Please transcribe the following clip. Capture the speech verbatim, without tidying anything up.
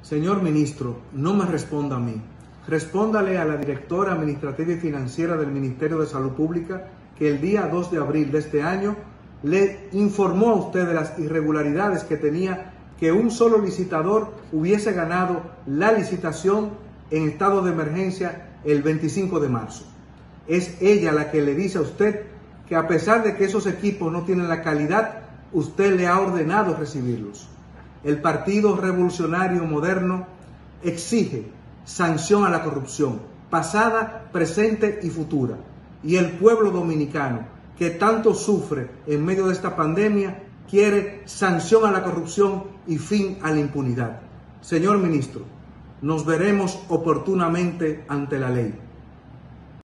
Señor ministro, no me responda a mí. Respóndale a la directora administrativa y financiera del Ministerio de Salud Pública que el día dos de abril de este año le informó a usted de las irregularidades que tenía que un solo licitador hubiese ganado la licitación en estado de emergencia el veinticinco de marzo. Es ella la que le dice a usted que a pesar de que esos equipos no tienen la calidad, usted le ha ordenado recibirlos. El Partido Revolucionario Moderno exige sanción a la corrupción, pasada, presente y futura. Y el pueblo dominicano, que tanto sufre en medio de esta pandemia, quiere sanción a la corrupción y fin a la impunidad. Señor ministro, nos veremos oportunamente ante la ley.